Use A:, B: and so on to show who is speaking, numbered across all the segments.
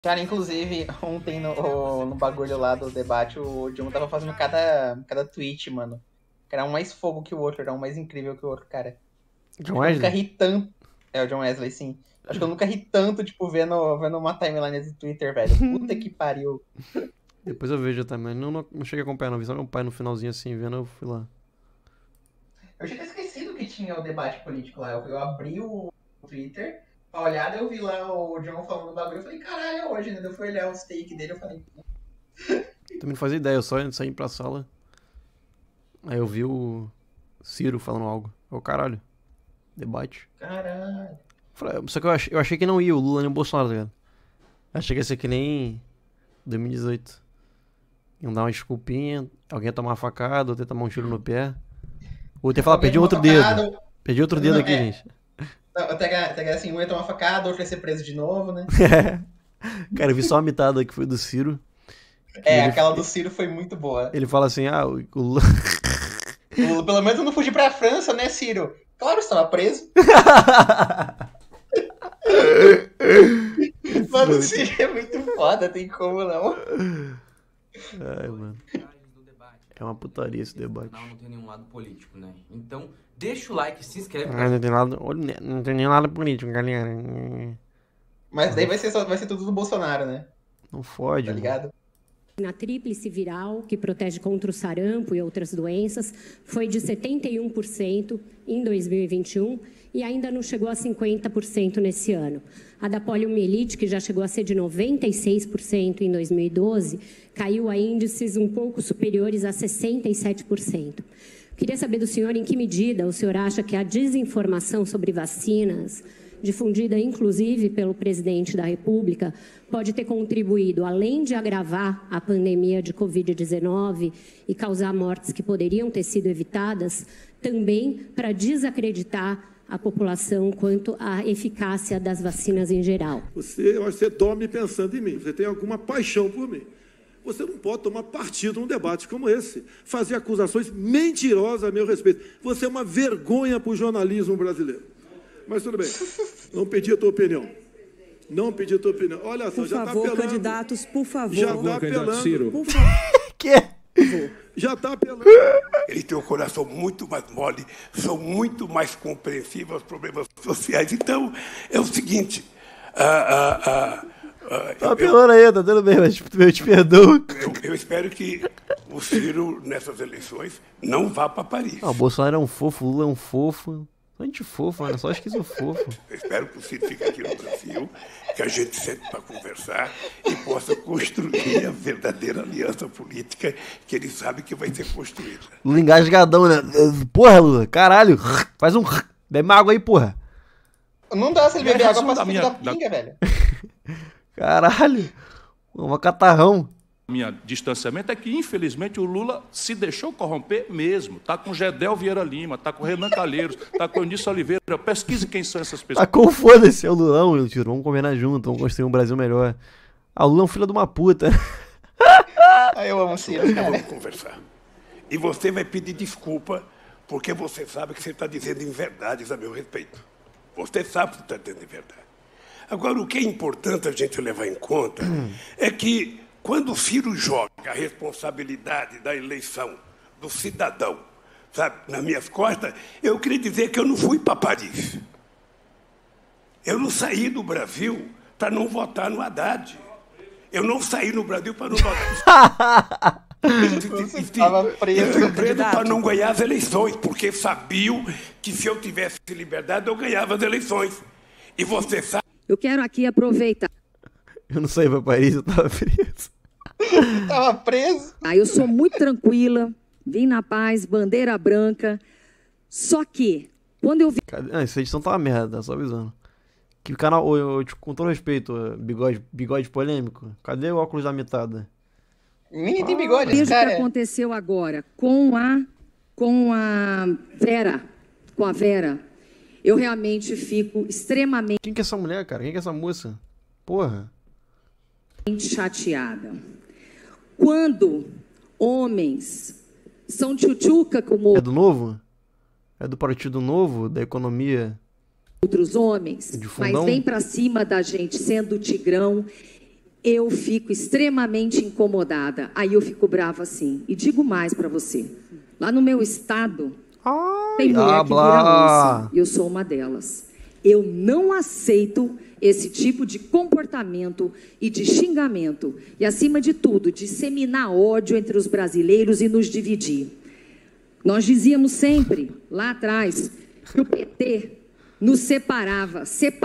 A: Cara, inclusive, ontem no bagulho lá do debate, o John tava fazendo cada tweet, mano. Que era um mais fogo que o outro, era um mais incrível que o outro, cara.
B: John
A: Acho que eu nunca
B: Wesley?
A: ri tanto. É, o John Wesley, sim. Acho que eu nunca ri tanto, tipo, vendo uma timeline do Twitter, velho. Puta que pariu.
B: Depois eu vejo também. Não cheguei a acompanhar, não. Vi só meu pai no finalzinho assim, vendo, eu fui lá.
A: Eu tinha até esquecido que tinha o debate político lá. Eu abri o Twitter, pra olhar, daí eu vi lá o John falando do bagulho. Eu falei, caralho, é hoje, né? Daí eu fui olhar os take dele, eu falei,
B: Também não fazia ideia, eu só saí pra sala. Aí eu vi o Ciro falando algo. Eu, caralho, debate.
A: caralho.
B: Só que eu achei que não ia o Lula nem o Bolsonaro, tá ligado? Achei que ia ser que nem 2018. Iam dar uma desculpinha, alguém ia tomar uma facada, outro ia tomar um tiro no pé. Outro ia falar,
A: Alguém
B: perdi
A: tomou
B: outro dedo.
A: facada.
B: Perdi outro dedo
A: Não,
B: aqui, gente.
A: não, até assim, um ia tomar facada, outro ia ser preso de novo, né?
B: Cara, eu vi só uma mitada que foi do Ciro. Que
A: É, aquela do Ciro foi muito boa.
B: ele fala assim, o Lula...
A: Pelo menos eu não fugi pra França, né, Ciro? Claro, estava preso. Mano, o Ciro é muito foda, tem como não.
B: Ai, mano. É uma putaria esse debate.
C: Não tem nenhum lado político, né? Então, deixa o like, se inscreve.
B: Não tem nem lado político, galera.
A: Mas daí vai ser tudo do Bolsonaro, né?
B: Não fode,
A: Tá
B: mano.
A: ligado?
D: Na tríplice viral, que protege contra o sarampo e outras doenças, foi de 71% em 2021 e ainda não chegou a 50% nesse ano. A da poliomielite, que já chegou a ser de 96% em 2012, caiu a índices um pouco superiores a 67%. Queria saber do senhor em que medida o senhor acha que a desinformação sobre vacinas, difundida inclusive pelo presidente da República, pode ter contribuído, além de agravar a pandemia de Covid-19 e causar mortes que poderiam ter sido evitadas, também para desacreditar a população quanto à eficácia das vacinas em geral.
E: Eu acho que você dorme pensando em mim, você tem alguma paixão por mim. Você não pode tomar partido num debate como esse, fazer acusações mentirosas a meu respeito. Você é uma vergonha para o jornalismo brasileiro. Mas tudo bem, não pedi a tua opinião. Não pedi a tua opinião. Olha só, já está apelando.
F: Por favor, candidatos, por favor.
E: Já está apelando.
F: Ciro. Por favor.
E: Já está apelando.
G: Ele tem um coração muito mais mole, são muito mais compreensivos aos problemas sociais. Então, é o seguinte...
B: Tá apelando aí, tá tudo bem, mas eu te perdoo.
G: Eu espero que o Ciro, nessas eleições, não vá para Paris.
B: O Bolsonaro é um fofo, o Lula é um fofo. Só gente fofa, mano, só acho que sou fofo.
G: Eu espero que o Ciro fique aqui no Brasil, que a gente sente para conversar e possa construir a verdadeira aliança política que ele sabe que vai ser construída.
B: Lula engasgadão, né? Porra, Lula, caralho. Faz um... Bebe uma água aí, porra.
A: Não dá se ele beber água pra da pinga, velho.
B: Caralho. Um catarrão.
H: Minha distanciamento é que, infelizmente, o Lula se deixou corromper mesmo. Tá com Gedel Vieira Lima, tá com Renan Calheiros, tá com Eunice Oliveira. Pesquise quem são essas pessoas.
B: Tá com foda-se, é o Lulão, eu tiro. Vamos combinar junto, vamos construir um Brasil melhor. O Lula é um filho de uma puta.
A: Eu amo o Ciro, cara.
G: Vamos conversar. E você vai pedir desculpa, porque você sabe que você está dizendo inverdades a meu respeito. Você sabe que está dizendo inverdade. Agora, o que é importante a gente levar em conta é que, quando o Ciro joga a responsabilidade da eleição do cidadão, sabe, nas minhas costas, eu queria dizer que eu não fui para Paris. Eu não saí do Brasil para não votar no Haddad. Eu não saí no Brasil para não votar.
A: Estava preso.
G: Eu fui preso para não ganhar as eleições, porque sabiam que se eu tivesse liberdade, eu ganhava as eleições. E você sabe...
F: Eu quero aqui aproveitar.
B: Eu não saí pra Paris, eu tava preso.
A: Tava preso.
F: Eu sou muito tranquila, vim na paz, bandeira branca. Só que, quando eu vi...
B: Essa edição tá uma merda, só avisando. Que canal, com todo respeito, bigode polêmico, cadê o óculos da mitada?
A: Ninguém tem bigode,
F: Veja o
A: cara.
F: que aconteceu agora com a Vera. Eu realmente fico extremamente
B: Quem que é essa mulher, cara? Quem que é essa moça? Porra.
F: chateada. Quando homens são tchutchuca como
B: É do Novo? É do Partido Novo, da economia?
F: outros homens,
B: De
F: mas
B: fundão?
F: vem pra cima da gente sendo tigrão. eu fico extremamente incomodada. Aí eu fico brava assim. E digo mais para você. Lá no meu estado, tem mulher que vira onça. E eu sou uma delas. Eu não aceito esse tipo de comportamento e de xingamento. E, acima de tudo, disseminar ódio entre os brasileiros e nos dividir. Nós dizíamos sempre, lá atrás, que o PT nos separava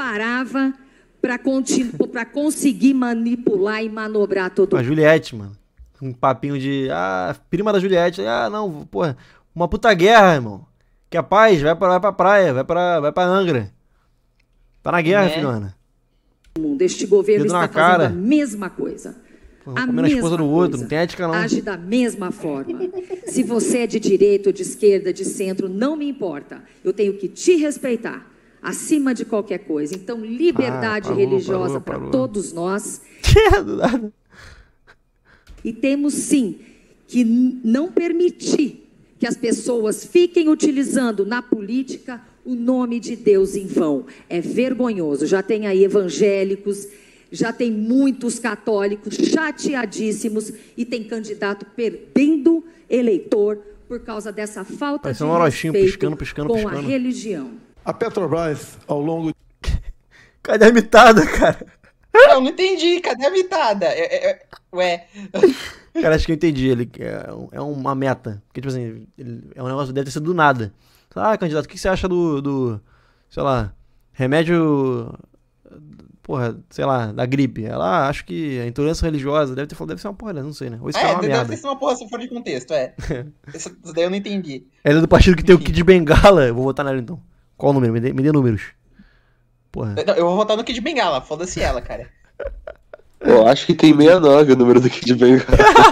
F: para conseguir manipular e manobrar todo mundo.
B: A Juliette, mano. Um papinho de... prima da Juliette. Não, porra. Uma puta guerra, irmão. Quer paz? Vai pra praia. Vai pra Angra. Tá na guerra, filhona.
F: Este governo está fazendo a mesma coisa.
B: A mesma esposa do outro, não tem ética não.
F: Age da mesma forma. Se você é de direita ou de esquerda, de centro, não me importa. Eu tenho que te respeitar, acima de qualquer coisa. Então, liberdade religiosa para todos nós. E temos, sim, que não permitir que as pessoas fiquem utilizando na política o nome de Deus em vão. É vergonhoso. Já tem aí evangélicos, já tem muitos católicos chateadíssimos e tem candidato perdendo eleitor por causa dessa falta de respeito com a religião.
E: A Petrobras, ao longo...
B: Cadê a mitada, cara?
A: Eu não entendi. Cadê a mitada? Ué...
B: Cara, acho que eu entendi. Ele é uma meta. Porque, tipo assim, é um negócio que deve ter sido do nada. Candidato, o que você acha do sei lá, remédio, porra, sei lá, da gripe? Ela acho que a intolerância religiosa deve ser uma porra, não sei, né? Ou isso é uma merda.
A: Deve ser uma porra se for de contexto, Isso daí eu não entendi.
B: Ela é do partido que tem o Kid Bengala. Eu vou votar nela, então. Qual o número? Me dê números. Porra.
A: Não, eu vou votar no Kid Bengala, foda-se ela, cara.
I: Eu acho que tem 69 o número do Kid Bengala.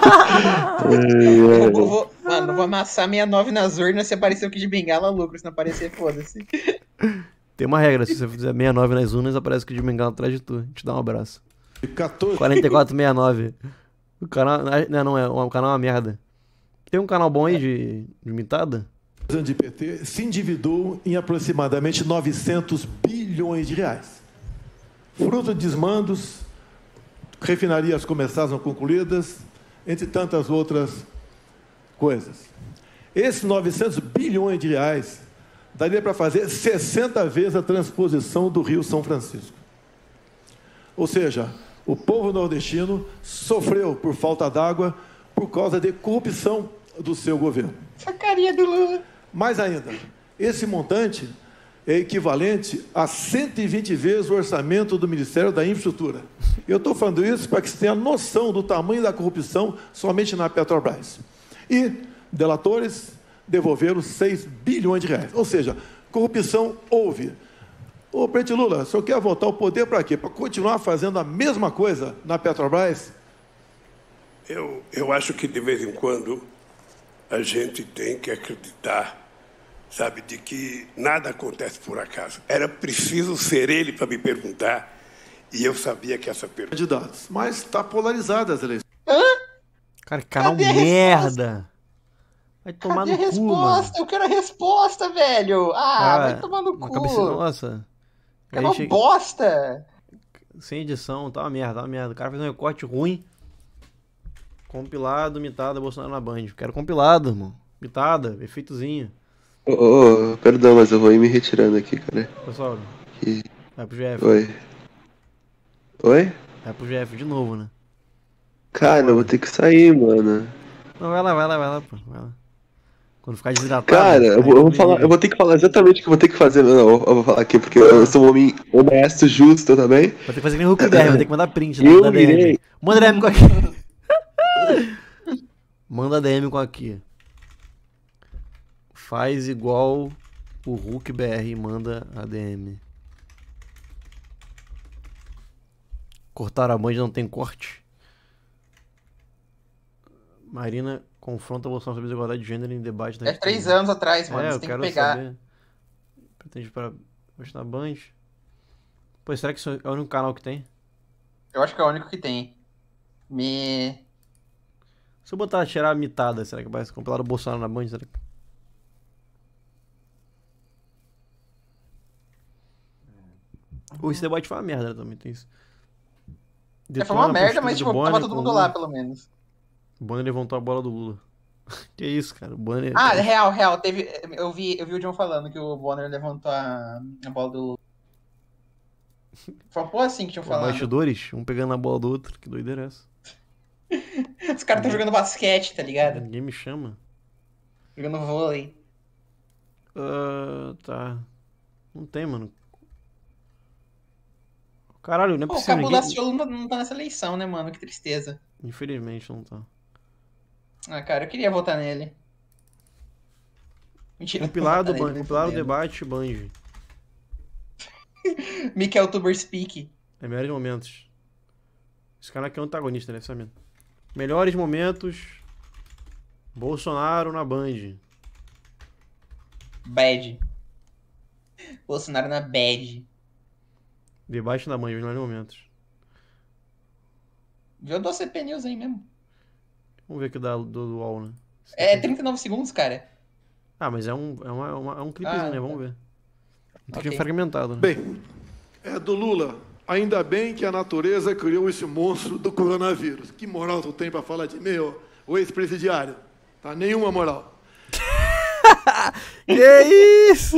A: Mano, eu vou amassar 69 nas urnas. Se aparecer o Kid Bengala, lucro. Se não aparecer, foda-se.
B: Tem uma regra, se você fizer 69 nas urnas, aparece o Kid Bengala atrás de tu. Te dá um abraço. 4469. O canal. O canal é uma merda. Tem um canal bom aí de imitada?
E: De PT se endividou em aproximadamente 900 bilhões de reais. Fruto de desmandos, refinarias começadas não concluídas, entre tantas outras coisas. Esses 900 bilhões de reais daria para fazer 60 vezes a transposição do Rio São Francisco. Ou seja, o povo nordestino sofreu por falta d'água por causa de corrupção do seu governo.
A: Sacaria do Lula.
E: Mais ainda, esse montante é equivalente a 120 vezes o orçamento do Ministério da Infraestrutura. Eu estou falando isso para que você tenha noção do tamanho da corrupção somente na Petrobras. E delatores devolveram 6 bilhões de reais. Ou seja, corrupção houve. Ô, presidente Lula, o senhor quer voltar ao poder para quê? Para continuar fazendo a mesma coisa na Petrobras?
G: Eu acho que, de vez em quando, a gente tem que acreditar, sabe, de que nada acontece por acaso. Era preciso ser ele para me perguntar, e eu sabia que essa pergunta...
E: Candidatos, mas está polarizada as eleições.
B: Cara, canal merda. Vai tomar no cu,
A: resposta? Eu quero a resposta, velho. Vai tomar no cu.
B: Nossa.
A: É uma bosta.
B: Sem edição, tá uma merda. O cara fez um recorte ruim. Compilado, mitada, Bolsonaro na Band. Quero compilado, irmão. Mitada, efeitozinho.
I: Perdão, mas eu vou ir me retirando aqui, cara.
B: Pessoal, vai pro GF.
I: Oi?
B: Vai pro GF de novo, né?
I: Cara, eu vou ter que sair, mano.
B: Não, vai lá, pô. Vai lá. Quando ficar desidratado...
I: Cara, eu vou ter que falar exatamente o que eu vou ter que fazer. Não, eu vou falar aqui, porque eu sou um homem honesto, justo também.
B: Vou ter que fazer que nem o Hulk BR, vou ter que mandar print da DM. Manda DM com aqui. Manda DM com aqui. Faz igual o Hulk BR e manda a DM. Cortar a Band não tem corte. Marina confronta a Bolsonaro sobre desigualdade de gênero em debate da
A: 3 anos atrás, mano. Você tem que pegar. Saber.
B: Pretende para mostrar a Band. Pô, será que isso é o único canal que tem?
A: Eu acho que é o único que tem.
B: Se eu botar tirar a mitada, será que vai ser compilado o Bolsonaro na Band? Será que... Ou esse debate foi uma merda, né? Também tem isso.
A: Foi uma
B: Detona a
A: merda,
B: postura
A: mas
B: do
A: tipo,
B: Bonner
A: tava todo
B: com
A: mundo
B: o
A: lá,
B: Lula.
A: pelo menos.
B: O Bonner levantou a bola do Lula. Que isso, cara? O Bonner.
A: Ah, real. Eu vi o John falando que o Bonner levantou a bola do Lula. Foi uma porra assim que tinham
B: Os
A: falado.
B: bastidores, um pegando a bola do outro. Que doideira é essa?
A: Os caras estão jogando basquete, tá ligado?
B: Ninguém me chama.
A: Jogando vôlei.
B: Tá. Não tem, mano. Caralho, não é
A: Pô, o
B: possível.
A: Cabo
B: Ninguém...
A: Daciolo não tá nessa eleição, né, mano? Que tristeza.
B: Infelizmente não tá.
A: Ah, cara, eu queria votar nele. Mentira,
B: Compilado,
A: não vou votar nele,
B: compilado
A: nem fudendo.
B: debate, Bungie.
A: Mikel Tuber Speak.
B: É melhores momentos. Esse cara aqui é um antagonista, deve saber. Melhores momentos. Bolsonaro na Band.
A: Bad. Bolsonaro na bad.
B: Debate na Band, melhores momentos.
A: Viu do CP News aí mesmo.
B: Vamos ver aqui do UOL, né?
A: É 39 segundos, cara.
B: Ah, mas é um clipezinho, né? Vamos ver. Um pouquinho fragmentado, né?
E: Bem, é do Lula. Ainda bem que a natureza criou esse monstro do coronavírus. Que moral tu tem pra falar de mim, o ex-presidiário? Tá nenhuma moral.
B: Que isso?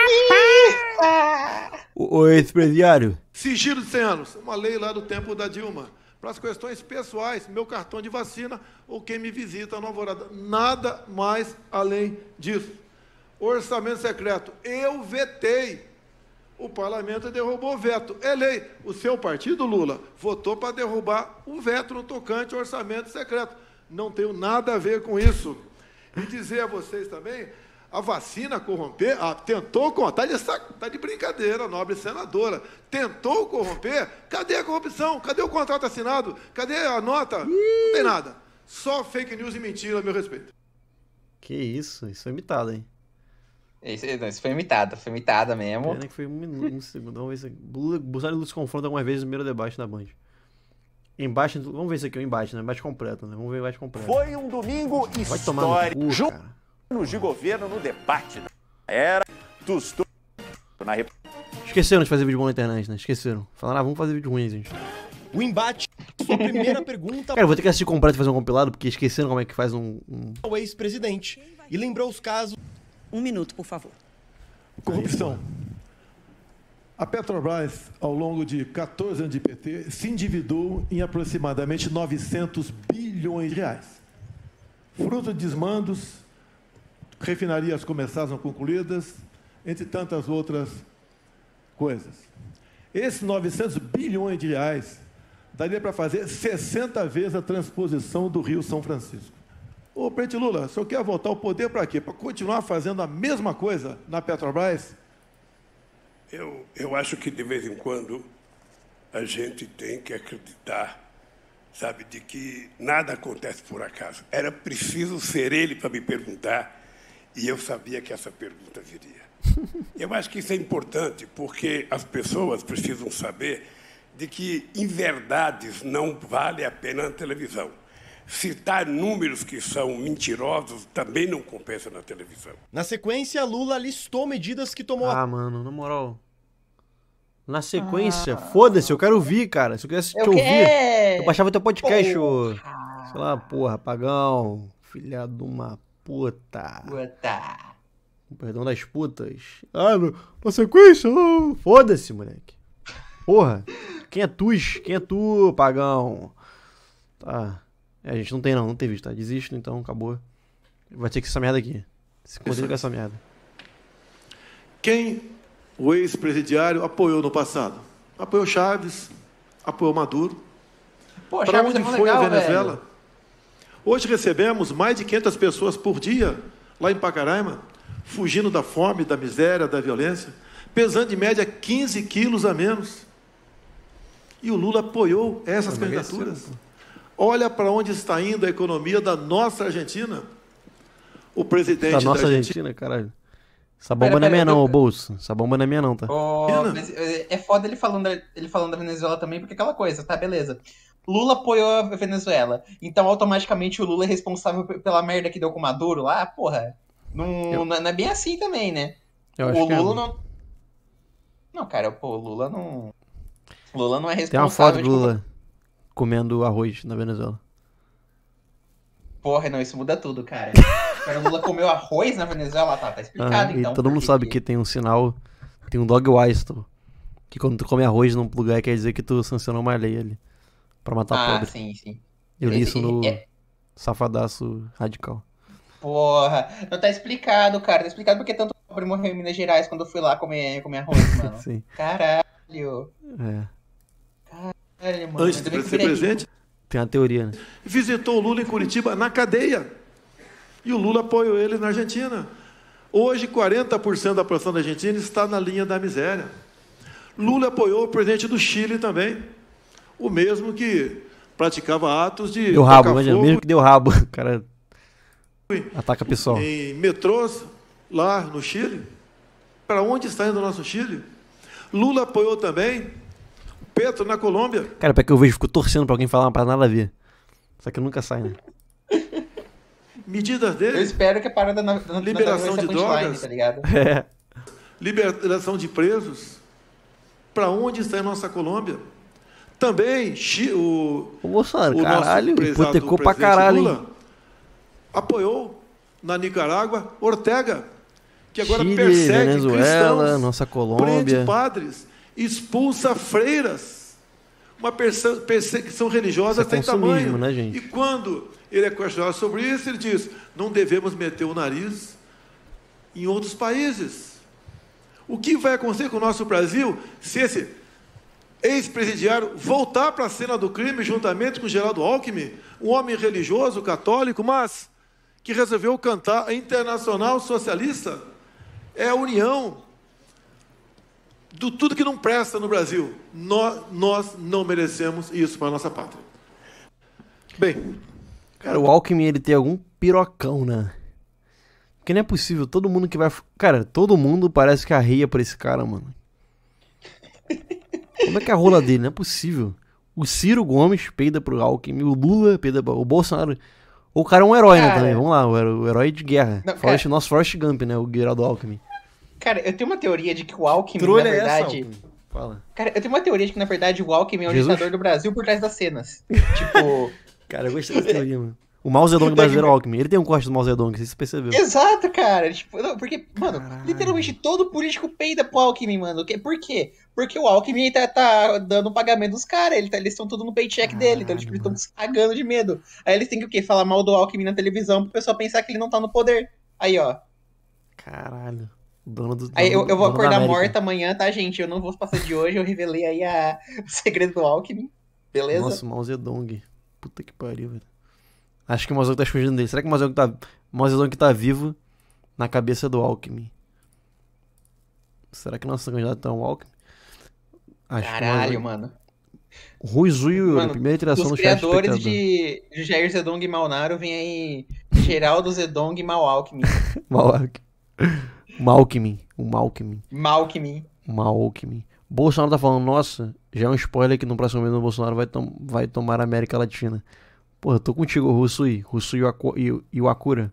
B: O ex-presidiário.
E: Sigilo de 100 anos. Uma lei lá do tempo da Dilma. Para as questões pessoais, meu cartão de vacina ou quem me visita no Alvorada. Nada mais além disso. Orçamento secreto. Eu vetei. O parlamento derrubou o veto. É lei. O seu partido, Lula, votou para derrubar o veto no tocante ao orçamento secreto. Não tenho nada a ver com isso. E dizer a vocês também, a vacina corromper, tentou corromper, tá de brincadeira, nobre senadora. Tentou corromper, cadê a corrupção? Cadê o contrato assinado? Cadê a nota? Não tem nada. Só fake news e mentira a meu respeito.
B: Que isso? Isso é imitado, hein?
A: Isso foi imitada mesmo.
B: Pena que foi um segundo. Vamos ver se Bolsonaro e Lula se confrontam algumas vezes no primeiro debate da Band. Embate, vamos ver isso aqui, o embate, né? Embate completo, né? Vamos ver o embate completo.
J: Foi um domingo
B: Vai tomar no cu, cara.
J: anos de governo no debate da era dos na
B: Esqueceram de fazer vídeo bom na internet, né? Esqueceram. Falaram, vamos fazer vídeo ruim, gente.
K: O embate, sua primeira pergunta
B: Cara, eu vou ter que assistir completo e fazer um compilado, porque esqueceram como é que faz
K: ao ex-presidente. E lembrou os casos...
L: 1 minuto, por favor.
E: Corrupção. A Petrobras, ao longo de 14 anos de PT, se endividou em aproximadamente 900 bilhões de reais. Fruto de desmandos, refinarias começaram concluídas, entre tantas outras coisas. Esses 900 bilhões de reais daria para fazer 60 vezes a transposição do Rio São Francisco. Ô, presidente Lula, o senhor quer voltar ao poder para quê? Para continuar fazendo a mesma coisa na Petrobras?
G: Eu acho que, de vez em quando, a gente tem que acreditar, sabe, de que nada acontece por acaso. Era preciso ser ele para me perguntar, e eu sabia que essa pergunta viria. Eu acho que isso é importante, porque as pessoas precisam saber de que inverdades não vale a pena na televisão. Citar números que são mentirosos também não compensa na televisão.
K: Na sequência, Lula listou medidas que tomou...
B: mano, na moral. Na sequência, foda-se, eu quero ouvir, cara. Se eu quisesse te ouvir, eu baixava teu podcast, ô. Sei lá, porra, pagão. Filha de uma puta. Perdão das putas. Na sequência, foda-se, moleque. Porra. Quem é tu? Quem é tu, pagão? Tá. A gente não tem visto, tá? Desisto, então, acabou. Vai ter que essa merda aqui. Se consiga com essa merda.
E: Quem o ex-presidiário apoiou no passado? Apoiou Chaves, apoiou Maduro.
A: Pô,
E: para onde foi legal, a Venezuela? Velho. Hoje recebemos mais de 500 pessoas por dia lá em Pacaraima, fugindo da fome, da miséria, da violência, pesando em média 15 quilos a menos. E o Lula apoiou essas candidaturas. Olha para onde está indo a economia da nossa Argentina. O presidente
B: da nossa Argentina, caralho. Essa bomba não é minha não, bolso. Essa bomba não é minha não, tá?
A: Mas é foda ele falando da Venezuela também, porque aquela coisa, tá, beleza. Lula apoiou a Venezuela. Então, automaticamente, o Lula é responsável pela merda que deu com o Maduro lá? Porra. Não é bem assim também, né?
B: O
A: Lula não... Não, cara, pô, o Lula não... O Lula não é responsável...
B: Tem uma foto do Lula. comendo arroz na Venezuela.
A: Porra, não, isso muda tudo, cara. O Lula comeu arroz na Venezuela, tá explicado, então.
B: E todo mundo sabe que tem um sinal, tem um dog whistle, que quando tu come arroz num lugar quer dizer que tu sancionou uma lei ali, pra matar pobre.
A: Sim.
B: Eu li isso no Safadaço Radical.
A: Porra, não tá explicado, cara. Tá explicado porque tanto pobre morreu em Minas Gerais quando eu fui lá comer arroz, mano.
B: Sim.
A: Caralho.
B: É.
A: Mano.
E: Antes de ser presidente,
B: tem uma teoria, né?
E: visitou o Lula em Curitiba na cadeia. E o Lula apoiou ele na Argentina. Hoje, 40% da população da Argentina está na linha da miséria. Lula apoiou o presidente do Chile também. O mesmo que praticava atos de...
B: Deu rabo, imagina, mesmo que deu rabo. O cara ataca pessoal.
E: Em metrôs, lá no Chile. Para onde está indo o nosso Chile? Lula apoiou também o Petro na Colômbia.
B: Cara, pra que eu vejo, fico torcendo pra alguém falar uma parada nada a ver. Só que nunca sai, né?
E: Medidas dele.
A: Eu espero que a parada na
E: liberação de drogas,
A: tá ligado?
E: Liberação de presos. Para onde está a nossa Colômbia? Também o
B: Bolsonaro, caralho, hipotecou pra caralho. Lula
E: apoiou na Nicarágua Ortega, que agora
B: Chile,
E: persegue
B: Venezuela,
E: cristãos,
B: nossa Colômbia,
E: prende padres, expulsa freiras. Uma perseguição religiosa sem tamanho.
B: Né, gente?
E: E quando ele é questionado sobre isso, ele diz: não devemos meter o nariz em outros países. O que vai acontecer com o nosso Brasil se esse ex-presidiário voltar para a cena do crime juntamente com Geraldo Alckmin, um homem religioso, católico, mas que resolveu cantar a Internacional Socialista? É a união de tudo que não presta no Brasil. Nós não merecemos isso para a nossa pátria. Bem...
B: Cara, o Alckmin, ele tem algum pirocão, né? Porque não é possível, todo mundo que vai... Cara, todo mundo parece que arreia por esse cara, mano. Como é que é a rola dele? Não é possível. O Ciro Gomes peida pro Alckmin, o Lula peida pro... O Bolsonaro... O cara é um herói, né, também. Vamos lá, o herói de guerra. Não, nosso Forrest Gump, né, o Geraldo Alckmin.
A: Cara, eu tenho uma teoria de que o Alckmin, na verdade...
B: Fala.
A: Cara, eu tenho uma teoria de que, na verdade, o Alckmin é o ditador do Brasil por trás das cenas. Tipo...
B: Cara, eu gostei dessa teoria, mano. O Mao Zedong brasileiro é o Alckmin. Ele tem um corte do Mao Zedong, você percebeu.
A: Exato, cara. Tipo, não, porque, mano, literalmente todo político peida pro Alckmin, mano. Por quê? Porque o Alckmin tá dando o pagamento dos caras. Eles estão tudo no paycheck dele. Então, tipo, eles estão se cagando de medo. Aí eles têm que o quê? Falar mal do Alckmin na televisão pro pessoal pensar que ele não tá no poder. Aí, ó.
B: Caralho. Dono do,
A: aí eu vou acordar morta amanhã, tá, gente? Eu não vou passar de hoje. Eu revelei aí o segredo do Alckmin. Beleza?
B: Nossa, o Mao Zedong. Puta que pariu, velho. Acho que o Mao Zedong tá escondido dele. Será que o Mao Zedong tá vivo na cabeça do Alckmin? Será que nosso candidato é o Alckmin? Acho
A: caralho, mano.
B: Rui Zuio, primeira interação no chat.
A: Os criadores de Jair Zedong e Malnaro vem aí Geraldo Zedong e Malcalmin.
B: Malcalmin. Bolsonaro tá falando, nossa, já é um spoiler que no próximo mês o Bolsonaro vai tomar a América Latina. Porra, eu tô contigo, Russui e o Akura.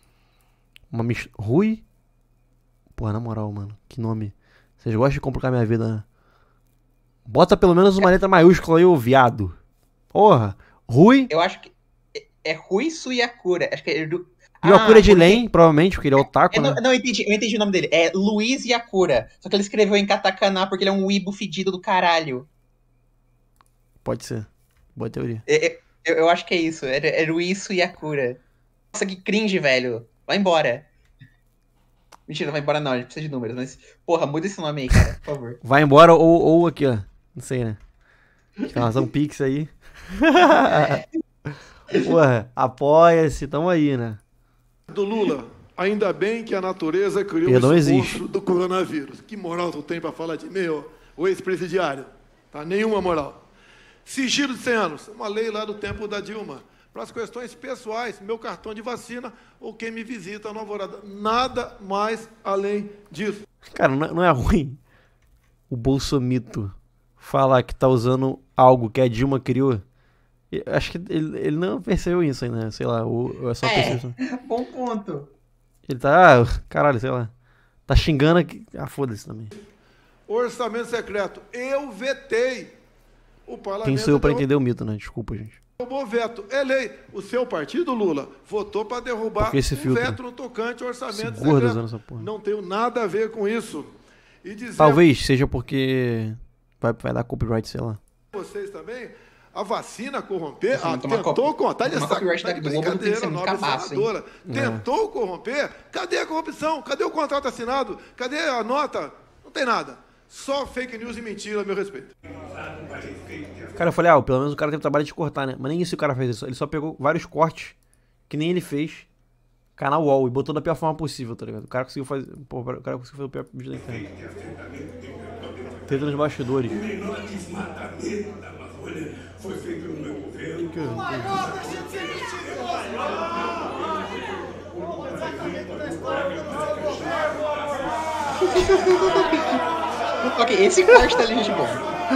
B: Rui? Porra, na moral, mano, que nome. Vocês gostam de complicar minha vida, né? Bota pelo menos uma letra maiúscula aí, ô viado. Porra, Rui.
A: Eu acho que é Rui Suiakura. Acho que é do...
B: E o Akura é de Len, provavelmente, porque ele é otaku, né?
A: Não, eu entendi o nome dele. É Luiz Yakura. Só que ele escreveu em katakana porque ele é um weebo fedido do caralho.
B: Pode ser. Boa teoria.
A: Eu acho que é isso. É Luiz Suiakura. Nossa, que cringe, velho. Vai embora. Mentira, não vai embora não. A gente precisa de números. Mas, porra, muda esse nome aí, cara. Por favor.
B: Vai embora ou aqui, ó. Não sei, né? Exclamação Pix aí. Porra, apoia-se. Tamo aí, né?
E: Do Lula, ainda bem que a natureza criou esse monstro do coronavírus. Que moral tu tem pra falar de mim, o ex-presidiário? Tá? Nenhuma moral. Sigilo de 100 anos, uma lei lá do tempo da Dilma. Para as questões pessoais, meu cartão de vacina ou quem me visita no Alvorada. Nada mais além disso.
B: Cara, não é ruim o bolsomito falar que tá usando algo que a Dilma criou? Acho que ele não percebeu isso ainda, sei lá, é só percepção.
A: Bom ponto.
B: Ele tá, caralho, sei lá, tá xingando aqui, foda-se também.
E: Orçamento secreto, eu vetei. o parlamento...
B: Quem sou eu pra entender o mito, né? Desculpa, gente.
E: Derrubou o veto. Ele, o seu partido, Lula, votou para derrubar um veto no tocante ao orçamento secreto. Não tenho nada a ver com isso. E dizer...
B: Talvez seja porque vai dar copyright, sei lá.
E: Vocês também... A vacina corromper, tentou corromper, tentou corromper, cadê a corrupção? Cadê o contrato assinado? Cadê a nota? Não tem nada. Só fake news e mentira a meu respeito.
B: Cara, eu falei, pelo menos o cara teve trabalho de cortar, né? Mas nem isso o cara fez. Ele só pegou vários cortes que nem ele fez, canal UOL, e botou da pior forma possível, tá ligado? O cara conseguiu fazer, o pior vídeo da internet. Teve nos bastidores.
G: Foi feito no meu governo.
A: Ok, esse corte tá ali de bom.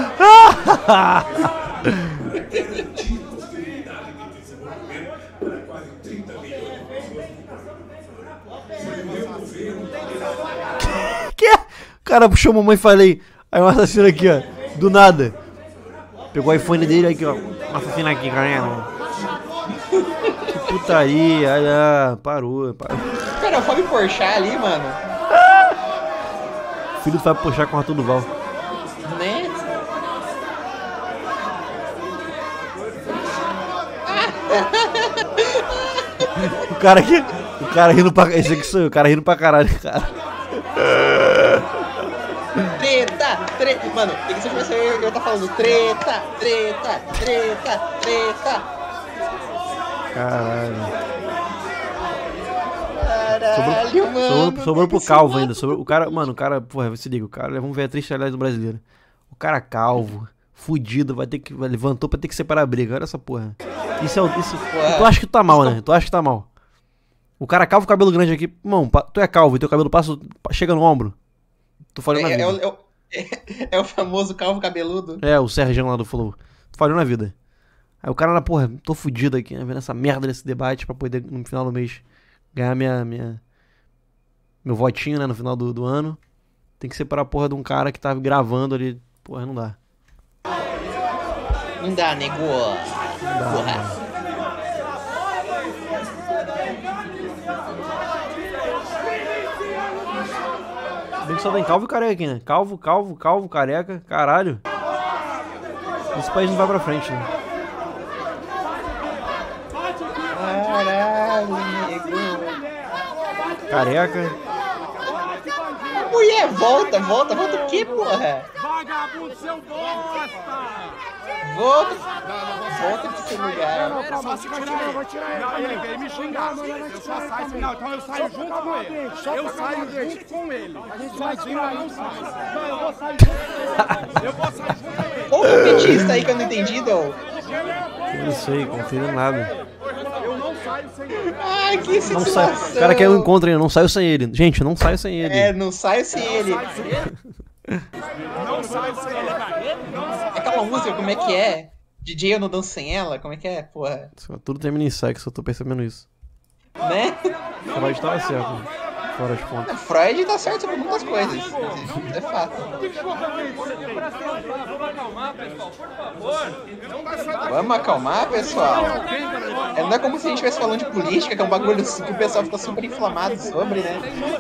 B: Que? O cara puxou a mamãe e falei. Aí um assassino aqui, ó. Do nada. Pegou o iPhone dele aqui, ó. Um assassino aqui, cara. Que putaria. Parou.
A: Cara, o Fábio Porchat ali, mano.
B: Filho do Fábio Porchat com o Arthur Duval.
A: Né?
B: O cara aqui. O cara rindo pra. Esse aqui sou eu, o cara rindo pra caralho, cara.
A: Treta. Mano, tem que ser começar eu tá falando treta.
B: Caralho,
A: mano.
B: Sobrou pro calvo ainda. O cara, porra, se liga, o cara, vamos ver a triste realidade do brasileiro. O cara calvo, fudido, levantou pra ter que separar a briga. Olha essa porra. Isso. Tu acha que tu tá mal, né? Tu acha que tá mal. O cara calvo, cabelo grande aqui. Irmão, tu é calvo e teu cabelo chega no ombro. Tu falhou na vida.
A: É o famoso calvo cabeludo.
B: É, o Sérgio lá do Flow. Tu falhou na vida. Aí o cara, porra, tô fudido aqui, né? Vendo essa merda desse debate pra poder, no final do mês, ganhar meu votinho, né? No final do ano. Tem que separar a porra de um cara que tá gravando ali. Porra, não dá.
A: Não dá, nego.
B: Não dá,
A: porra.
B: Bem que só tem calvo e careca aqui, né? Calvo, careca, caralho. Esse país não vai pra frente, né?
A: Caralho, nego.
B: Careca.
A: Mulher, volta o quê, porra?
L: Vagabundo, seu bosta!
A: Volta pro seu lugar.
L: Não, vou tirar ele. Ele veio me xingar. Eu só saio assim, então eu saio junto com ele. Eu saio junto com ele. Sozinho eu não saio. Não, eu vou sair junto com ele. Eu vou sair junto com ele.
A: Ô, petista aí que eu não entendi, Dom.
B: Eu não sei, não entendo nada.
L: Eu não saio sem ele.
A: Ai, que situação.
B: O cara quer um encontro aí, eu não saio sem ele. Gente, eu não saio sem ele.
A: É, não saio sem ele.
L: Não saio sem ele.
A: Aquela música, como é que é? DJ eu não danço sem ela? Como é que é, porra?
B: Tudo termina em sexo, eu tô percebendo isso.
A: Né?
B: Freud tava certo, fora de ponto.
A: Freud tá certo sobre muitas coisas. Isso é fato. Vamos acalmar, pessoal? Não é como se a gente estivesse falando de política, que é um bagulho que o pessoal fica super inflamado sobre, né?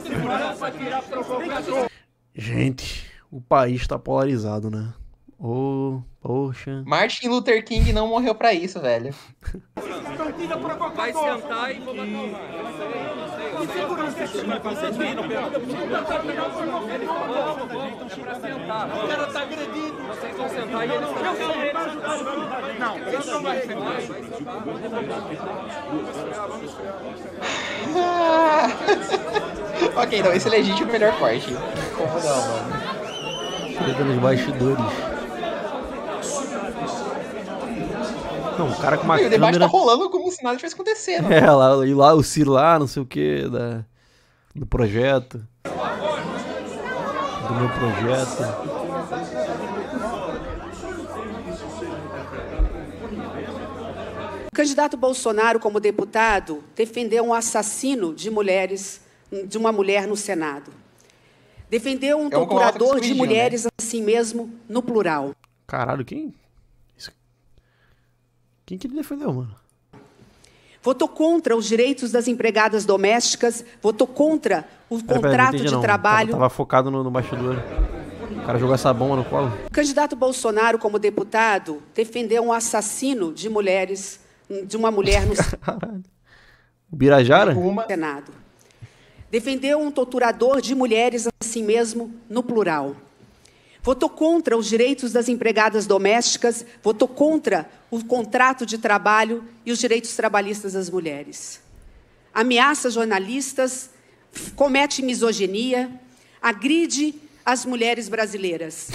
B: Gente, o país tá polarizado, né? Poxa.
A: Martin Luther King não morreu pra isso, velho.
L: Vai sentar e vou o cara tá agredindo. Vocês vão sentar e eles não, eles não vai sentar.
A: Ok, então esse é legítimo melhor corte. Como não, mano?
B: Chega nos bastidores. Não, o cara com uma
A: câmera... O debate tá rolando como se nada tivesse acontecendo.
B: É, lá o Ciro lá, não sei o que, do projeto. Do meu projeto.
M: O candidato Bolsonaro, como deputado, defendeu um assassino de uma mulher no Senado. Defendeu um torturador de mulheres, né? Assim mesmo, no plural.
B: Caralho, quem? Quem que ele defendeu, mano?
M: Votou contra os direitos das empregadas domésticas, votou contra o contrato de trabalho.
B: Tava focado no bastidor. O cara jogou essa bomba no colo.
M: O candidato Bolsonaro, como deputado, defendeu um assassino de mulheres, de uma mulher no
B: O Birajara?
M: Senado. Defendeu um torturador de mulheres assim mesmo, no plural. Votou contra os direitos das empregadas domésticas, votou contra o contrato de trabalho e os direitos trabalhistas das mulheres. Ameaça jornalistas, comete misoginia, agride as mulheres brasileiras.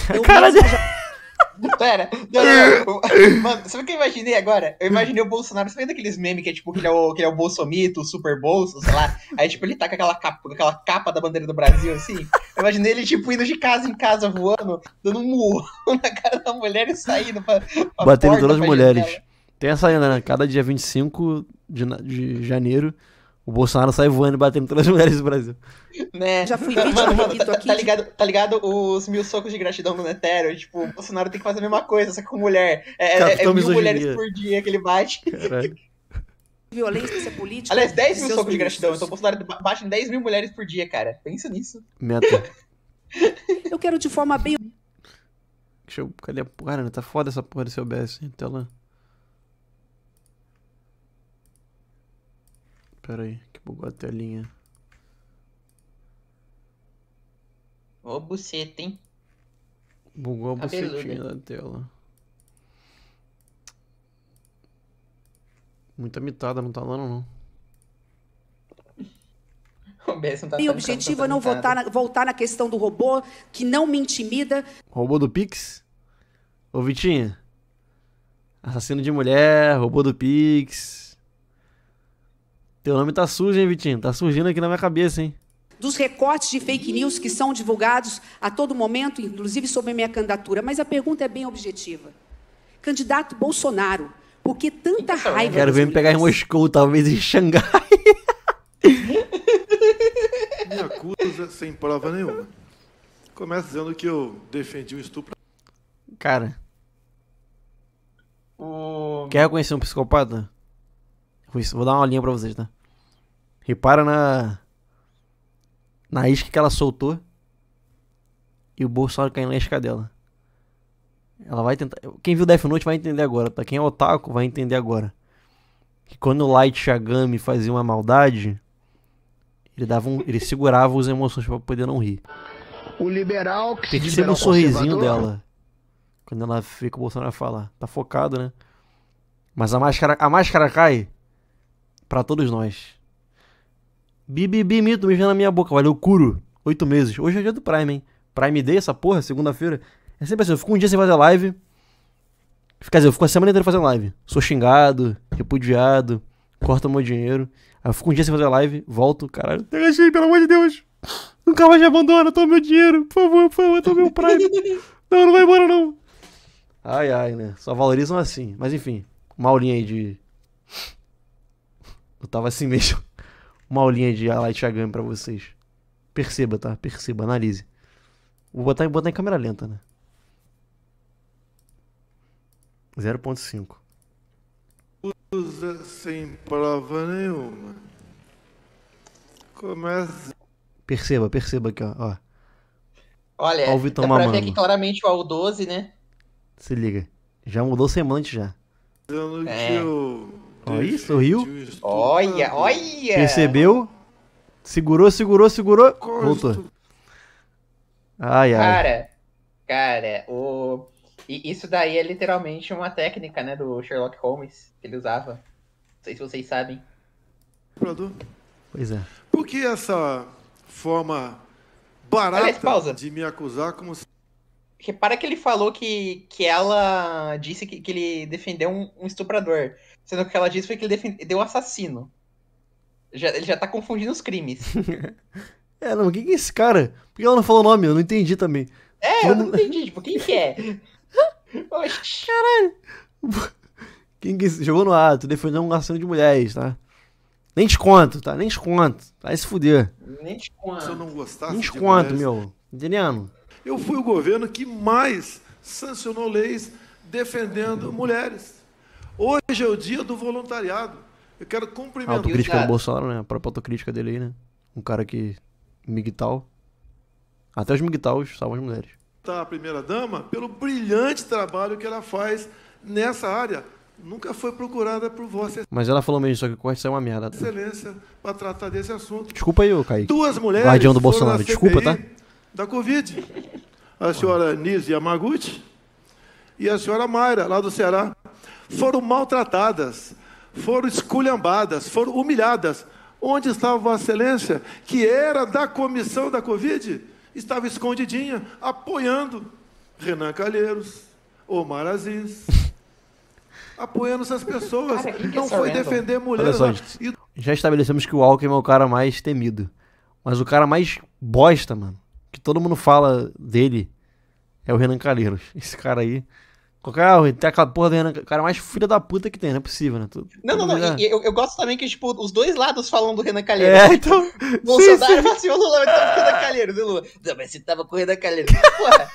A: Pera, mano, sabe o que eu imaginei agora? Eu imaginei o Bolsonaro, você vê daqueles memes que é tipo que ele é o Bolsomito, o Super Bolso, sei lá. Aí tipo ele tá com aquela capa da bandeira do Brasil, assim. Eu imaginei ele tipo indo de casa em casa voando, dando um murro na cara da mulher e saindo pra
B: batendo todas as mulheres. Tem essa ainda, né? Cada dia 25 de janeiro, o Bolsonaro sai voando e batendo todas as mulheres do Brasil.
A: Né?
M: Já fui vítima
A: aqui. Tá ligado os 1000 socos de gratidão do Netero? Tipo, o Bolsonaro tem que fazer a mesma coisa, só que com mulher. É 1000 mulheres por dia que ele bate.
B: Caralho.
M: Violência política.
A: Aliás, 10 mil socos de gratidão. Então o Bolsonaro bate em 10 mil mulheres por dia, cara. Pensa nisso.
B: Meta.
M: Eu quero de forma bem...
B: Deixa eu... Cadê a porra? Tá foda essa porra desse OBS. Tela... Pera aí, que bugou a telinha.
A: Ô, buceta, hein?
B: Bugou a bucetinha da tela. Muita mitada, não tá dando, não.
M: Meu objetivo é não voltar na questão do robô, que não me intimida.
B: Robô do Pix? Ô, Vitinha. Assassino de mulher, robô do Pix. Teu nome tá sujo, hein, Vitinho? Tá surgindo aqui na minha cabeça, hein?
M: Dos recortes de fake news que são divulgados a todo momento, inclusive sobre a minha candidatura. Mas a pergunta é bem objetiva. Candidato Bolsonaro, por que tanta raiva...
B: Quero ver me pegar em Moscou, talvez em Xangai.
E: Me acusa sem prova nenhuma. Começa dizendo que eu defendi o estupro.
B: Cara. Quer reconhecer um psicopata? Vou dar uma linha pra vocês, tá? Repara na isca que ela soltou e o Bolsonaro caindo na isca dela. Ela vai tentar... Quem viu Death Note vai entender agora, tá? Quem é otaku vai entender agora. Que quando o Light Yagami fazia uma maldade, ele segurava as emoções pra poder não rir.
N: O liberal que
B: perceba o sorrisinho dela quando ela vê que o Bolsonaro falar. Tá focado, né? Mas a máscara cai pra todos nós. Bibi, mito, beijando na minha boca. Valeu, Curo. 8 meses. Hoje é dia do Prime, hein? Prime Day, essa porra, segunda-feira. É sempre assim, eu fico um dia sem fazer live. Quer dizer, eu fico a semana inteira fazendo live. Sou xingado, repudiado, corta meu dinheiro. Aí eu fico um dia sem fazer live, volto, caralho. Achei, pelo amor de Deus. Nunca mais me abandona, toma meu dinheiro. Por favor, toma meu Prime. Não vai embora, não. Ai, né? Só valorizam assim. Mas enfim, uma aulinha aí de... Eu tava assim mesmo. Uma aulinha de Light Yagami pra vocês. Perceba, tá? Perceba, analise. Vou botar em câmera lenta, né? 0.5.
E: Usa sem prova nenhuma. Começa...
B: Perceba aqui, ó.
A: Olha,
B: ó o Vitão
A: dá pra
B: mamando.
A: ver aqui claramente o AU12, né?
B: Se liga. Já mudou o semblante já. Ó, isso, sorriu.
A: Olha.
B: Percebeu? Segurou. Voltou. Ai.
A: Cara, isso daí é literalmente uma técnica, né, do Sherlock Holmes, que ele usava. Não sei se vocês sabem.
B: Pois é.
E: Por que essa forma barata de me acusar como se...
A: Repara que ele falou que ela disse que ele defendeu um estuprador. Sendo que o que ela disse foi que ele defendeu um assassino. Ele já tá confundindo os crimes.
B: Não, quem que é esse cara? Por que ela não falou o nome? Eu não entendi também.
A: Eu não entendi, tipo, quem que é? Oxi.
B: Caralho. Quem que jogou no ar? Tu defendeu um assassino de mulheres, tá? Nem te conto, tá? Vai se fuder.
A: Nem te conto.
E: Se eu não gostasse
B: Nem te
E: de
B: conto,
E: mulheres,
B: meu. Entendendo?
E: Eu fui o governo que mais sancionou leis defendendo mulheres. Hoje é o dia do voluntariado. Eu quero
B: A
E: cumprimentar...
B: autocrítica do Bolsonaro, né? A própria autocrítica dele aí, né? Um cara que... migtal. Até os migtaus salvam as mulheres.
E: A primeira-dama pelo brilhante trabalho que ela faz nessa área. Nunca foi procurada por Vossa
B: Mas ela falou mesmo, só que o corte saiu uma merda.
E: Excelência para tratar desse assunto.
B: Desculpa aí, ô Kaique.
E: Duas mulheres
B: Guardião do
E: foram
B: Bolsonaro.
E: na
B: Desculpa,
E: CPI
B: tá?
E: da Covid. A senhora Nise Yamaguchi e a senhora Mayra, lá do Ceará. Foram maltratadas, foram esculhambadas, foram humilhadas. Onde estava Vossa Excelência, que era da comissão da Covid? Estava escondidinha, apoiando Renan Calheiros, Omar Aziz, apoiando essas pessoas.
A: Cara,
E: não foi defender mulheres.
B: Olha só, já estabelecemos que o Alckmin é o cara mais temido. Mas o cara mais bosta, mano, que todo mundo fala dele, é o Renan Calheiros. Esse cara aí... Qualquer tem aquela porra do Renan, cara mais filha da puta que tem, não é possível, né?
A: Não. E eu gosto também que, tipo, os dois lados falam do Renan Calheiros.
B: É, então...
A: O Bolsonaro fala assim, o Lula tava com o Renan Calheiros. E o Lula, não, mas você tava com o Renan Calheiros. Porra.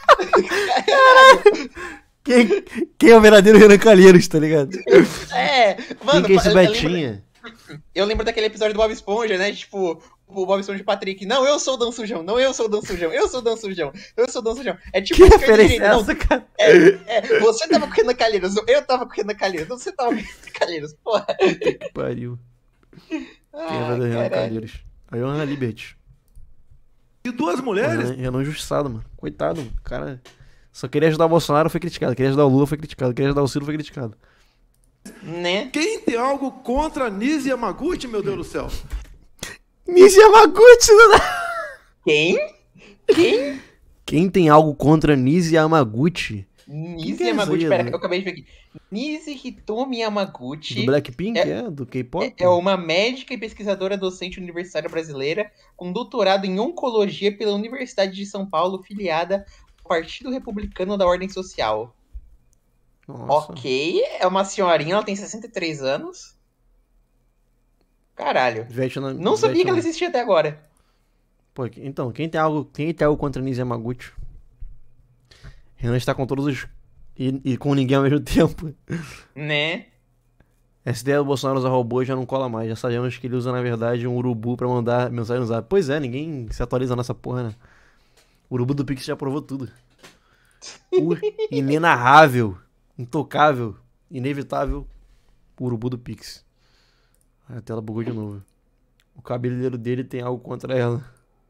B: Quem é o verdadeiro Renan Calheiros, tá ligado?
A: Mano...
B: Quem que é esse Betinha?
A: Eu lembro daquele episódio do Bob Esponja, né? Tipo, o Bob Esponja e o Patrick. Não, eu sou o Dan Sujão. Não, eu sou o Dan Sujão. Eu sou o Dan Sujão. Eu sou o Dan Sujão. É tipo...
B: Que referência é essa, cara?
A: Você tava com o Renan Calheiros. Eu tava com o Renan Calheiros. Você tava com o Renan Calheiros. Porra.
B: Que pariu. Quem é o verdadeiro Renan Calheiros? Aí é o Renan Liberty.
E: E duas mulheres...
B: Renan injustiçado, mano. Coitado, mano. O cara só queria ajudar o Bolsonaro, foi criticado. Queria ajudar o Lula, foi criticado. Queria ajudar o Ciro, foi criticado.
A: Né?
E: Quem tem algo contra Nise Yamaguchi, meu Deus do céu?
B: Nise Yamaguchi, não...
A: Quem?
B: Quem tem algo contra Nise Yamaguchi?
A: Nise Yamaguchi, pera, eu acabei de ver aqui. Nise Hitomi Yamaguchi.
B: Do Blackpink, do K-pop?
A: É uma médica e pesquisadora docente universitária brasileira com doutorado em oncologia pela Universidade de São Paulo, filiada ao Partido Republicano da Ordem Social.
B: Nossa.
A: Ok, é uma senhorinha, ela tem 63 anos. Caralho. Não sabia que ela existia até agora.
B: Pô, então, quem tem algo contra Nise Yamaguchi? Renan está com todos os... E com ninguém ao mesmo tempo.
A: Né?
B: Essa ideia do Bolsonaro usar robô já não cola mais. Já sabemos que ele usa, na verdade, um urubu pra mandar mensagem no Zap. Pois é, ninguém se atualiza nessa porra, né? O urubu do Pix já provou tudo. O inenarrável, intocável, inevitável urubu do Pix. A tela bugou de novo. O cabeleireiro dele tem algo contra ela.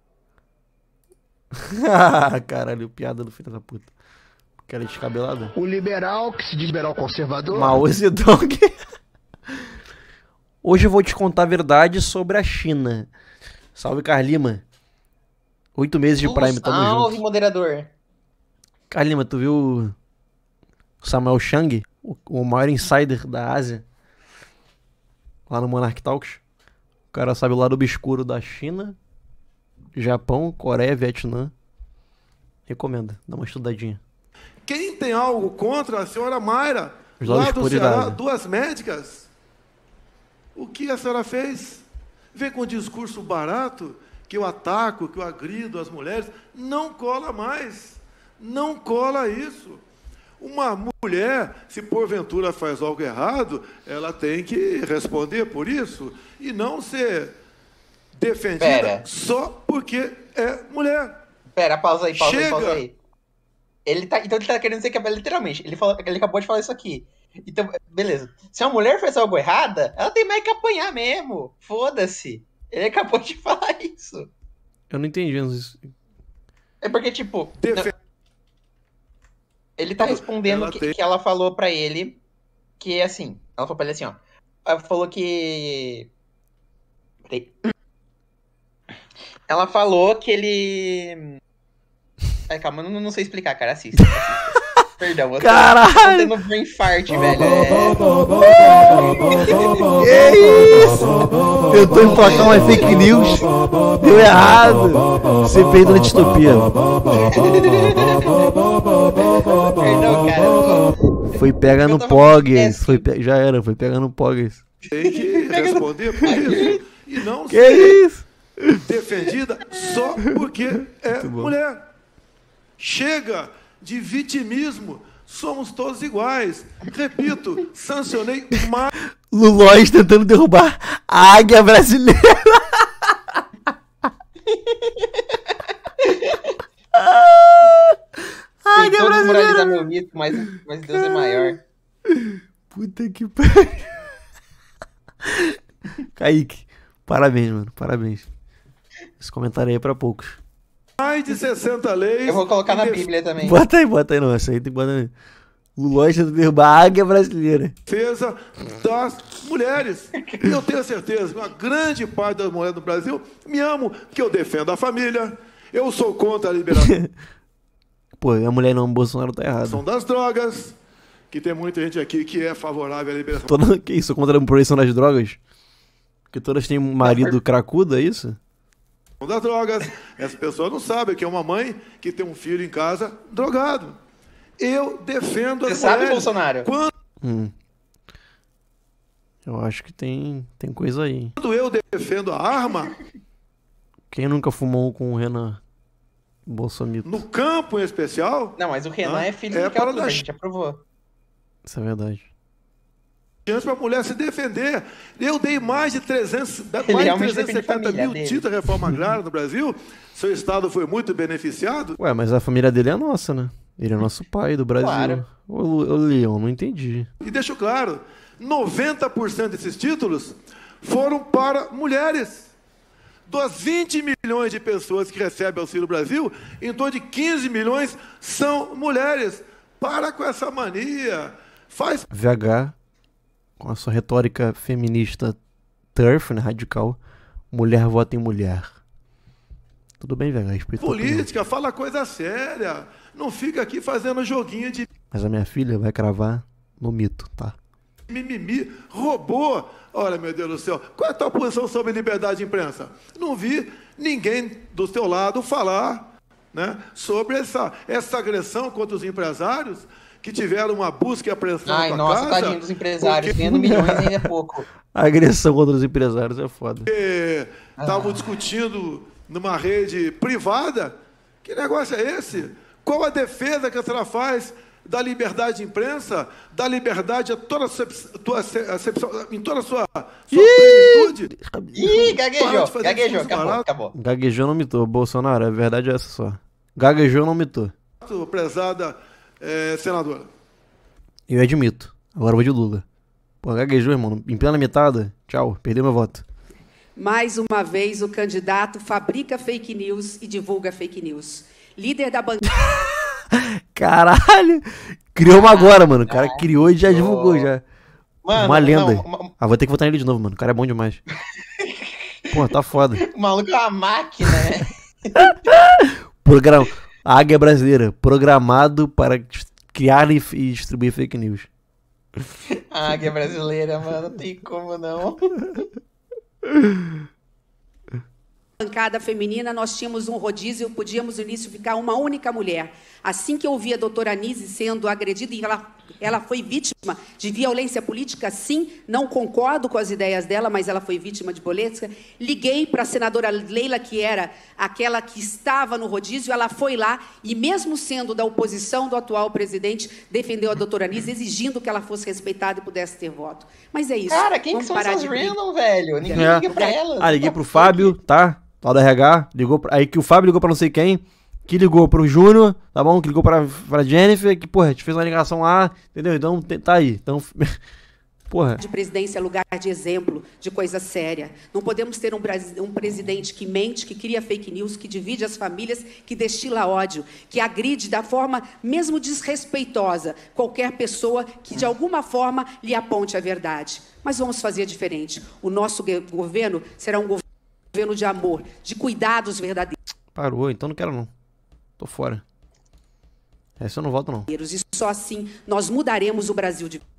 B: Caralho, piada do filho da puta. Porque ela é descabelada.
N: O liberal, que se diz liberal conservador.
B: Mao Zedong. Hoje eu vou te contar a verdade sobre a China. Salve, Carlima. 8 meses de Prime, tamo junto.
A: Salve, moderador.
B: Carlima, tu viu o Samuel Chang? O maior insider da Ásia? Lá no Monarch Talks. O cara sabe o lado obscuro da China, Japão, Coreia, Vietnã. Recomenda, dá uma estudadinha.
E: Quem tem algo contra a senhora Mayra,
B: Os
E: lá
B: lados
E: do
B: escuros
E: Ceará,
B: da-
E: duas médicas? O que a senhora fez? Vem com um discurso barato, que eu ataco, que eu agrido as mulheres. Não cola mais. Não cola isso. Uma mulher, se porventura faz algo errado, ela tem que responder por isso e não ser defendida só porque é mulher.
A: Pera, pausa aí.
E: Chega.
A: Então ele tá querendo dizer que literalmente, ele acabou de falar isso aqui. Então, beleza. Se a mulher faz algo errada, ela tem mais que apanhar mesmo. Foda-se. Ele acabou de falar isso.
B: Eu não entendi isso.
A: É porque, tipo... Ele tá respondendo que ela falou pra ele que, assim... Ela falou pra ele assim, ó. Ela falou que... Peraí. Ela falou que ele... Ai, calma, eu não sei explicar, cara. Assista. Perdão, eu tô tendo brain fart, velho.
B: Que isso? Tentou emplacar uma fake news. Deu errado. Você fez da distopia.
A: Perdão, cara.
B: Foi pega no Poggers. Já era, foi pega no Poggers.
E: Tem que responder por isso. E não
B: Que
E: ser
B: isso?
E: defendida só porque é mulher. Chega de vitimismo somos todos iguais. Repito, sancionei mais...
B: Lulóis tentando derrubar a águia brasileira.
A: Tem todo moralizar meu mito, mas Deus é maior.
B: Puta que pariu. Kaique, parabéns, mano, parabéns. Esse comentário aí é pra poucos.
E: Mais de 60 leis...
A: Eu vou colocar na Bíblia também.
B: Bota aí, não, essa aí tem que botar aí. Lulóis tentando derrubar a águia brasileira.
E: Defesa das mulheres. E eu tenho certeza que uma grande parte das mulheres do Brasil me amam, porque eu defendo a família, eu sou contra a liberação
B: Pô, a mulher não, Bolsonaro tá errado.
E: das drogas, que tem muita gente aqui que é favorável à liberação.
B: Que isso, contra a proibição das drogas? Porque todas têm um marido cracudo, é isso?
E: Das drogas, essa pessoa não sabe que é uma mãe que tem um filho em casa drogado. Eu defendo as mulheres.
A: Você sabe, Bolsonaro?
B: Eu acho que tem coisa aí.
E: Quando eu defendo a arma...
B: Quem nunca fumou com o Renan Bolsonaro?
E: No campo em especial...
A: Não, mas o Renan é filho do Caldo, a gente aprovou.
B: Isso é verdade.
E: Chance para a mulher se defender. Eu dei mais de 370 mil títulos da reforma agrária no Brasil. Seu estado foi muito beneficiado.
B: Ué, mas a família dele é nossa, né? Ele é nosso pai do Brasil.
A: Claro.
B: Ô, Leão, não entendi.
E: E deixo claro, 90% desses títulos foram para mulheres. Das 20 milhões de pessoas que recebem Auxílio Brasil, em torno de 15 milhões são mulheres. Para com essa mania. Faz...
B: VH, com a sua retórica feminista turf, né, radical, mulher vota em mulher. Tudo bem, VH, respeito.
E: Política, fala coisa séria. Não fica aqui fazendo joguinho de...
B: Mas a minha filha vai cravar no mito, tá?
E: Mimimi, robô. Olha, meu Deus do céu, qual é a tua posição sobre liberdade de imprensa? Não vi ninguém do teu lado falar, né, sobre essa agressão contra os empresários que tiveram uma busca e apreensão na tua
A: nossa,
E: casa.
A: tadinho dos empresários, ganhando milhões ainda é pouco.
B: A agressão contra os empresários é foda.
E: Estavam discutindo numa rede privada. Que negócio é esse? Qual a defesa que a senhora faz da liberdade de imprensa, da liberdade em toda a sua plenitude?
A: Ih, gaguejou, acabou.
B: Gaguejou, não mitou. Bolsonaro, a verdade é essa só. Gaguejou, não mitou.
E: Prezada senadora.
B: Eu admito. Agora eu vou de Lula. Pô, gaguejou, irmão. Em plena mitada. Tchau, perdeu meu voto.
M: Mais uma vez, o candidato fabrica fake news e divulga fake news. Líder da bancada...
B: Caralho! Criou uma agora, mano. O cara criou e já divulgou, já. Mano, uma lenda. Vou ter que votar nele de novo, mano. O cara é bom demais. Pô, tá foda.
A: O maluco é uma máquina, né?
B: A Águia Brasileira, programado para criar e distribuir fake news.
A: A Águia Brasileira, mano, não tem como não.
M: Bancada feminina, nós tínhamos um rodízio, podíamos no início ficar uma única mulher. Assim que eu vi a doutora Anise sendo agredida, e ela foi vítima de violência política, sim, não concordo com as ideias dela, mas ela foi vítima de violência. Liguei para a senadora Leila, que era aquela que estava no rodízio, ela foi lá e, mesmo sendo da oposição do atual presidente, defendeu a doutora Anise, exigindo que ela fosse respeitada e pudesse ter voto. Mas é isso.
A: Cara, quem que são essas random, velho? Ninguém liga pra elas.
B: Liguei pro Fábio, tá? Lá do RH, aí que o Fábio ligou pra não sei quem, que ligou pro Júnior, tá bom? Que ligou pra Jennifer, que, porra, a gente fez uma ligação lá, entendeu? Então, tá aí. Então, porra.
M: De presidência é lugar de exemplo, de coisa séria. Não podemos ter um presidente que mente, que cria fake news, que divide as famílias, que destila ódio, que agride da forma mesmo desrespeitosa qualquer pessoa que, de alguma forma, lhe aponte a verdade. Mas vamos fazer diferente. O nosso governo será um governo de amor, de cuidados verdadeiros.
B: Parou, então não quero não. Tô fora. Essa eu não volto não.
M: E só assim nós mudaremos o Brasil de